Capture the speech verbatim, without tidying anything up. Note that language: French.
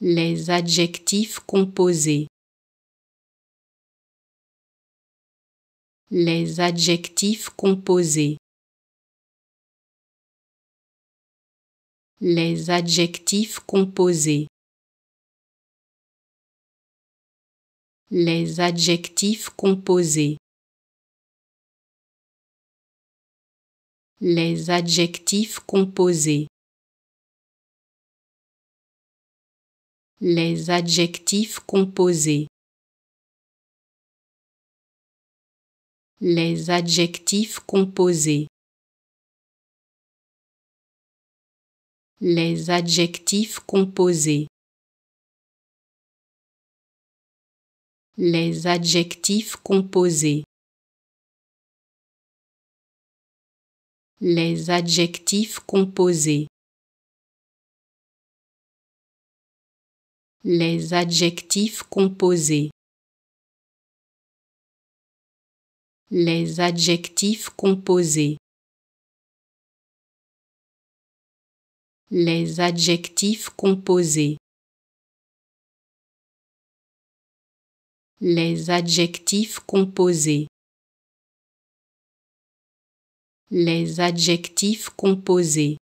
Les adjectifs composés. Les adjectifs composés. Les adjectifs composés. Les adjectifs composés. Les adjectifs composés. Les adjectifs composés. Les adjectifs composés. Les adjectifs composés. Les adjectifs composés. Les adjectifs composés. Les adjectifs composés. Les adjectifs composés. Les adjectifs composés. Les adjectifs composés. Les adjectifs composés.